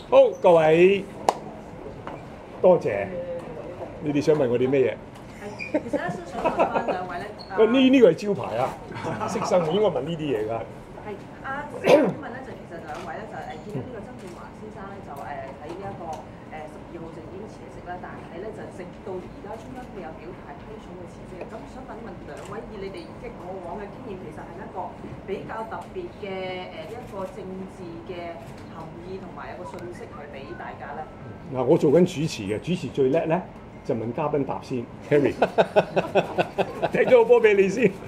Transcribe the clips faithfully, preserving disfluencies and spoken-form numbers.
好，各位多謝。你哋想問我啲咩嘢？ 係，其實咧，想問翻兩位咧， 喂，呢呢個係招牌啊，識生應該問呢啲嘢㗎。 係啊，想問咧就其實兩位咧就誒見到呢個曾俊華先生咧就誒喺呢一個誒十二號就已經辭職啦，但係咧就直到而家中央未有表態批准佢辭職嘅。咁想問一問兩位，以你哋即係過往嘅經驗，其實係一個比較特別嘅誒一個政治嘅含義同埋有個訊息去俾大家咧。 嗱，我做緊主持嘅，主持最叻咧就問嘉賓答先 ，Harry， 踢咗個波俾你先。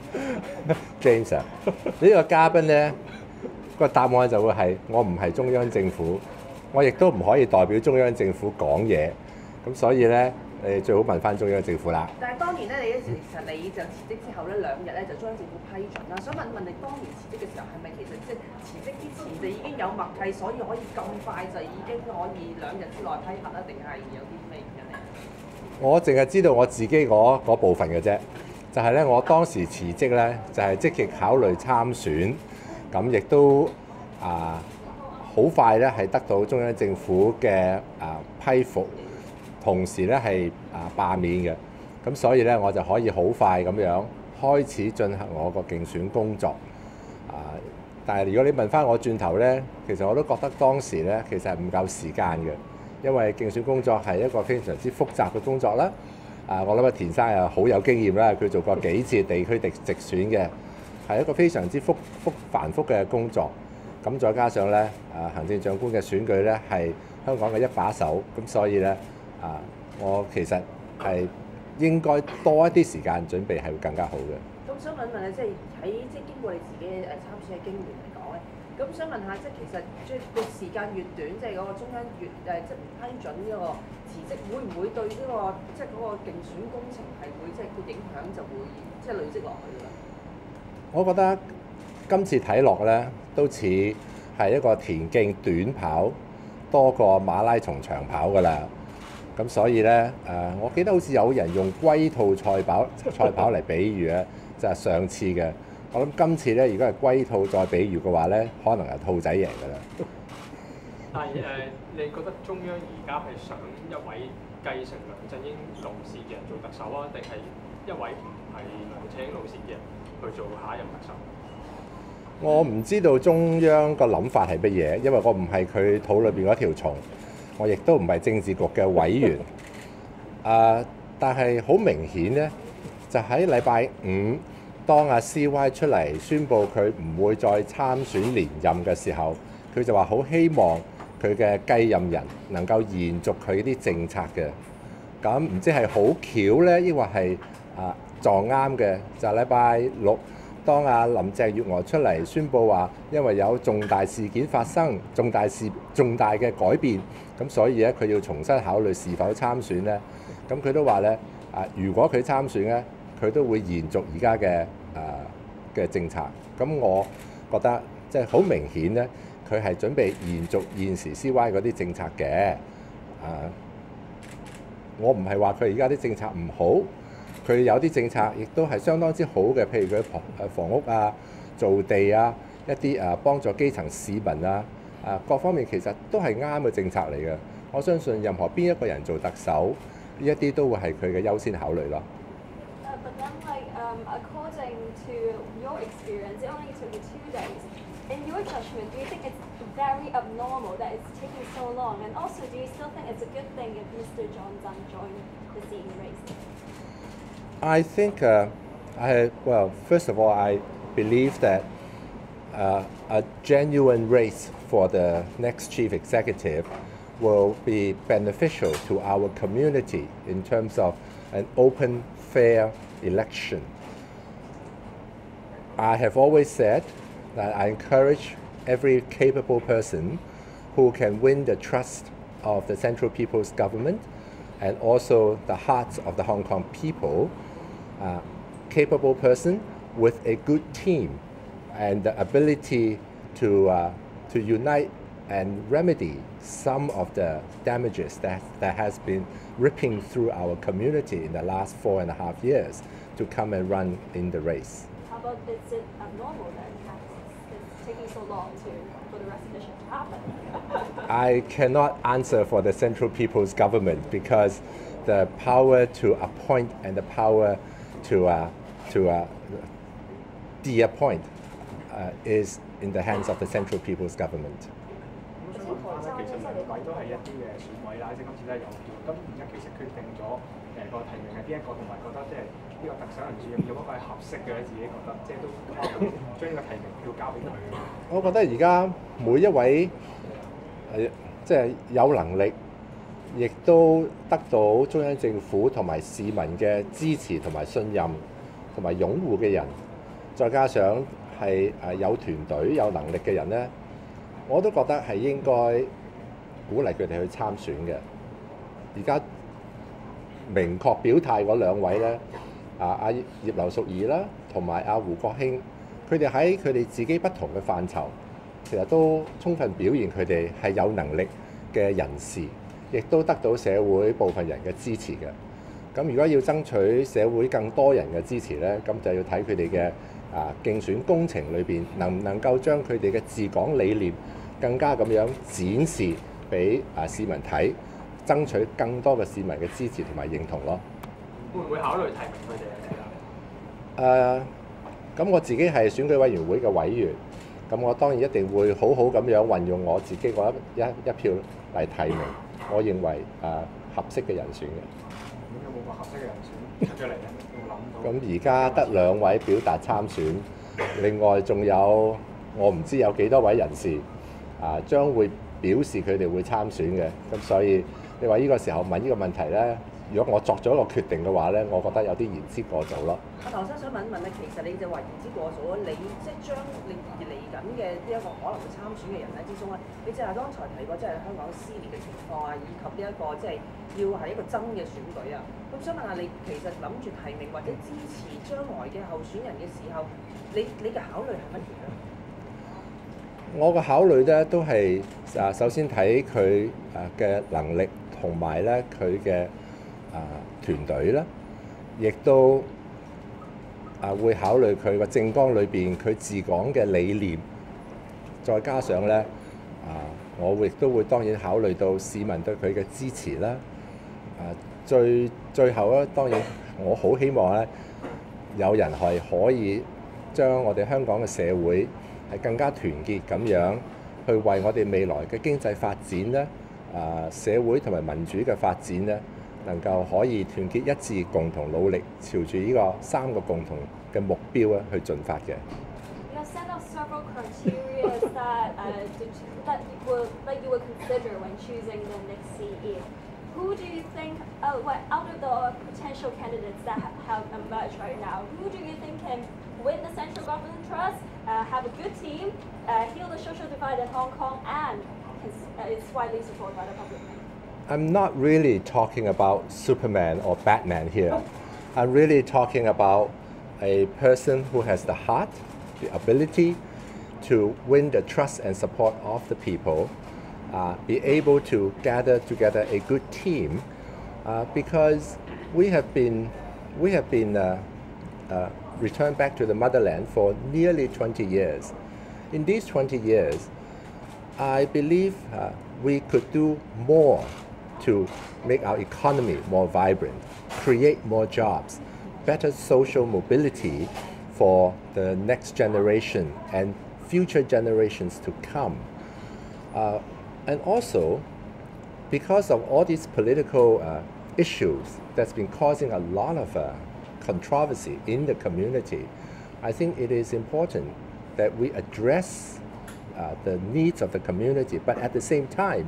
James 啊，呢個嘉賓咧個答案就會係我唔係中央政府，我亦都唔可以代表中央政府講嘢，咁所以咧誒最好問翻中央政府啦。 但係當年咧，你其實你就辭職之後咧兩日咧就中央政府批准啦。想問問你當年辭職嘅時候係咪其實即係辭職之前就已經有默契，所以可以咁快就已經可以兩日之內批核啊？定係有啲咩原因咧？ 我淨係知道我自己嗰嗰部分嘅啫，就係咧我當時辭職咧就係積極考慮參選，咁亦都啊好快咧係得到中央政府嘅啊批復，同時咧係啊罷免嘅，咁所以咧我就可以好快咁樣開始進行我個競選工作啊。但係如果你問翻我轉頭咧，其實我都覺得當時咧其實係唔夠時間嘅。因為競選工作係一個非常之複雜嘅工作啦，啊，我諗阿田生又好有經驗啦，佢做過幾次地區直直選嘅，係一個非常之複複繁複嘅工作。咁再加上咧，啊，行政長官嘅選舉咧係香港嘅一把手，咁所以咧，啊，我其實係應該多一啲時間準備係會更加好嘅。 咁想問問你，即係喺即係經過你自己誒參選嘅經驗嚟講咧，咁想問下，即係其實即係個時間越短，即係嗰個中央越誒即係唔批准呢個辭職，會唔會對呢個即係嗰個競選工程係會即係個影響就會即係累積落去㗎啦？ 我覺得今次睇落咧，都似係一個田徑短跑多過馬拉松長跑㗎啦。咁所以咧誒，我記得好似有人用龜兔賽跑賽跑嚟比喻咧，就係上次嘅。我諗今次咧，如果係龜兔再比喻嘅話咧，可能係兔仔贏㗎啦。 但係誒，你覺得中央而家係想一位繼承梁振英路線嘅人做特首啊，定係一位唔係梁振英路線嘅人去做下一任特首？ 我唔知道中央個諗法係乜嘢，因為我唔係佢肚裏邊嗰條蟲，我亦都唔係政治局嘅委員。啊，但係好明顯咧，就喺禮拜五。當阿 C Y 出嚟宣布佢唔會再參選連任嘅時候，佢就話好希望佢嘅繼任人能夠延續佢啲政策嘅。咁唔知係好巧呢，抑或係啊撞啱嘅？就係禮拜六，當阿林鄭月娥出嚟宣布話，因為有重大事件發生、重大事、重大嘅改變，咁所以咧佢要重新考慮是否參選呢。咁佢都話咧啊，如果佢參選咧，佢都會延續而家嘅誒嘅政策。咁我覺得即係好明顯咧，佢係準備延續現時 C Y 嗰啲政策嘅。啊，我唔係話佢而家啲政策唔好，佢有啲政策亦都係相當之好嘅，譬如佢房誒房屋啊、造地啊、一啲誒幫助基層市民啊、啊各方面其實都係啱嘅政策嚟嘅。我相信任何邊一個人做特首，呢一啲都會係佢嘅優先考慮咯。 But then, like, um, according to your experience, it only took you two days. In your judgment, do you think it's very abnormal that it's taking so long? And also, do you still think it's a good thing if Mister John Dunn joined the C E race? I think, uh, I well, first of all, I believe that uh, a genuine race for the next chief executive will be beneficial to our community in terms of an open, fair election. I have always said that I encourage every capable person who can win the trust of the Central People's Government and also the hearts of the Hong Kong people, uh, capable person with a good team and the ability to, uh, to unite and remedy some of the damages that, that has been ripping through our community in the last four and a half years to come and run in the race. How about is it abnormal that it's taking so long to, for the resignation to happen? I cannot answer for the Central People's Government because the power to appoint and the power to uh, to uh, de-appoint uh, is in the hands of the Central People's Government. 咁想問翻咧，其實兩位都係一啲嘅選委啦，即係今次都係有票。咁而家其實決定咗誒個提名係邊一個，同埋覺得即係呢個特首人選有冇一個係合適嘅咧？自己覺得即係都將呢個提名票交俾佢。 我覺得而家每一位誒即係有能力，亦都得到中央政府同埋市民嘅支持同埋信任同埋擁護嘅人，再加上係誒有團隊有能力嘅人咧，我都覺得係應該鼓勵佢哋去參選嘅。而家明確表態嗰兩位咧，啊阿葉劉淑儀啦，同埋阿胡國興，佢哋喺佢哋自己不同嘅範疇，其實都充分表現佢哋係有能力嘅人士，亦都得到社會部分人嘅支持嘅。咁如果要爭取社會更多人嘅支持咧，咁就要睇佢哋嘅啊競選工程裏邊能唔能夠將佢哋嘅治港理念更加咁樣展示俾啊市民睇，爭取更多嘅市民嘅支持同埋認同咯。 會唔會考慮提名佢哋啊？ 誒，咁我自己係選舉委員會嘅委員，咁我當然一定會好好咁樣運用我自己嗰一一一票嚟提名，我認為誒合適嘅人選嘅。 咁有冇個合適嘅人選出咗嚟咧？有冇諗到？ 咁而家得兩位表達參選，另外仲有我唔知有幾多位人士啊將會表示佢哋會參選嘅，咁所以你話呢個時候問呢個問題咧，如果我作咗一個決定嘅話咧，我覺得有啲言之過早咯。 阿唐生想問一問咧，其實你就話言之過早，你即係將你而嚟緊嘅呢一個可能會參選嘅人咧之中咧，你就係剛才提過即係香港撕裂嘅情況啊，以及呢一個即係要係一個真嘅選舉啊。咁想問下你，其實諗住提名或者支持將來嘅候選人嘅時候，你你嘅考慮係乜嘢咧？ 我嘅考慮咧都係啊，首先睇佢啊嘅能力同埋咧佢嘅啊團隊啦，亦都啊會考慮佢個政綱裏邊佢治港嘅理念，再加上咧啊，我亦都會當然考慮到市民對佢嘅支持啦。啊，最最後咧，當然我好希望咧有人係可以將我哋香港嘅社會係更加團結咁樣去為我哋未來嘅經濟發展咧，啊社會同埋民主嘅發展咧，能夠可以團結一致，共同努力，朝住呢個三個共同嘅目標咧去進發嘅。 You have set out several criteria that uh, that you will that you will consider when choosing the next C E. Who do you think, uh, what, out of the potential candidates that have emerged right now, who do you think can win the central government trust, uh, have a good team, uh, heal the social divide in Hong Kong, and is, uh, is widely supported by the public? I'm not really talking about Superman or Batman here. I'm really talking about a person who has the heart, the ability to win the trust and support of the people, uh, be able to gather together a good team, uh, because we have been, we have been uh, uh, returned back to the motherland for nearly twenty years. In these twenty years, I believe uh, we could do more to make our economy more vibrant, create more jobs, better social mobility for the next generation and future generations to come. Uh, and also, because of all these political uh, issues that's been causing a lot of uh, controversy in the community, I think it is important that we address uh, the needs of the community, but at the same time,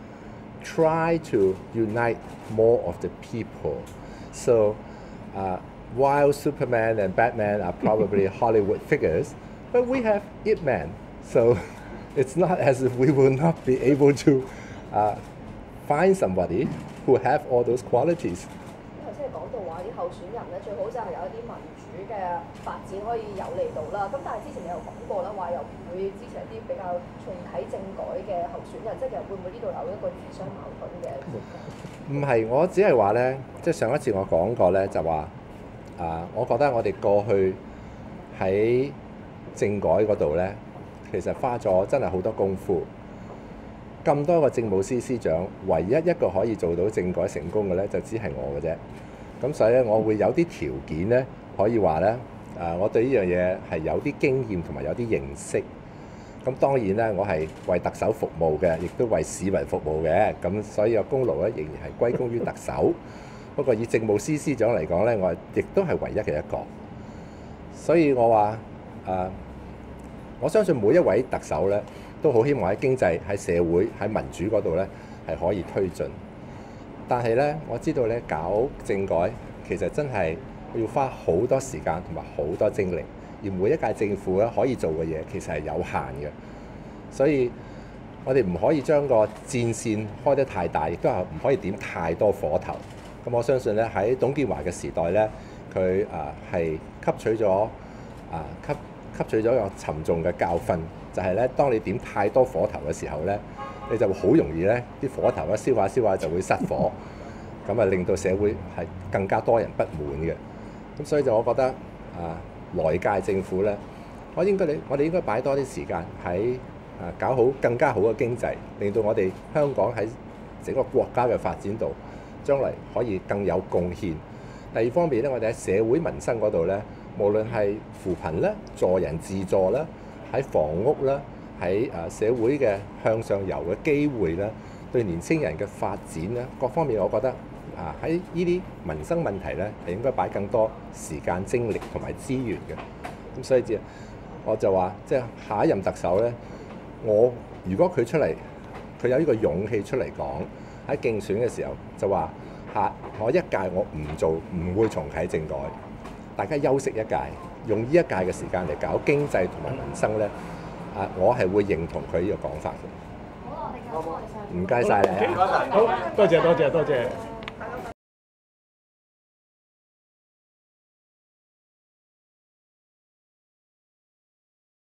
try to unite more of the people. So uh, while Superman and Batman are probably Hollywood figures, but we have Ip Man. So it's not as if we will not be able to uh, find somebody who have all those qualities. 頭先你講到話啲候選人咧，最好就係有一啲民主嘅發展可以有利到啦。咁但係之前你有講過啦，話又唔會支持一啲比較重啟政改嘅候選人，即係其實會唔會呢度有一個自相矛盾嘅？ 唔係，我只係話咧，即係上一次我講過咧，就話啊，我覺得我哋過去喺政改嗰度咧，其實花咗真係好多功夫。 咁多個政務司司長，唯一一個可以做到政改成功嘅咧，就只係我嘅啫。咁所以咧，我會有啲條件咧，可以話咧，誒，我對呢樣嘢係有啲經驗同埋有啲認識。咁當然咧，我係為特首服務嘅，亦都為市民服務嘅。咁所以個功勞咧，仍然係歸功於特首。不過以政務司司長嚟講咧，我亦都係唯一嘅一個。所以我話誒、呃，我相信每一位特首咧，都好希望喺經濟、喺社會、喺民主嗰度咧係可以推進。但係咧，我知道咧搞政改其實真係要花好多時間同埋好多精力，而每一屆政府咧可以做嘅嘢其實係有限嘅。所以我哋唔可以將個戰線開得太大，亦都係唔可以點太多火頭。咁我相信咧喺董建華嘅時代咧，佢啊係吸取咗啊吸吸取咗個沉重嘅教訓，就係咧當你點太多火頭嘅時候咧，你就好容易咧啲火頭一燒下燒下就會失火，咁啊令到社會係更加多人不滿嘅。咁所以就我覺得啊，來屆政府咧，我應該你我哋應該擺多啲時間喺啊搞好更加好嘅經濟，令到我哋香港喺整個國家嘅發展度，將來可以更有貢獻。第二方面咧，我哋喺社會民生嗰度咧，無論係扶貧啦、助人自助啦、喺房屋啦、喺誒社會嘅向上遊嘅機會啦，對年青人嘅發展啦，各方面我覺得啊喺呢啲民生問題咧，係應該擺更多時間、精力同埋資源嘅。咁所以就我就話，即係下一任特首咧，我如果佢出嚟，佢有呢個勇氣出嚟講喺競選嘅時候，就話下我一屆我唔做，唔會重啟政改。大家休息一屆，用呢一屆嘅時間嚟搞經濟同埋民生咧，啊，我係會認同佢呢個講法嘅。 好，我哋交翻我哋上。 唔該晒你啊！ 好，多謝多謝多謝。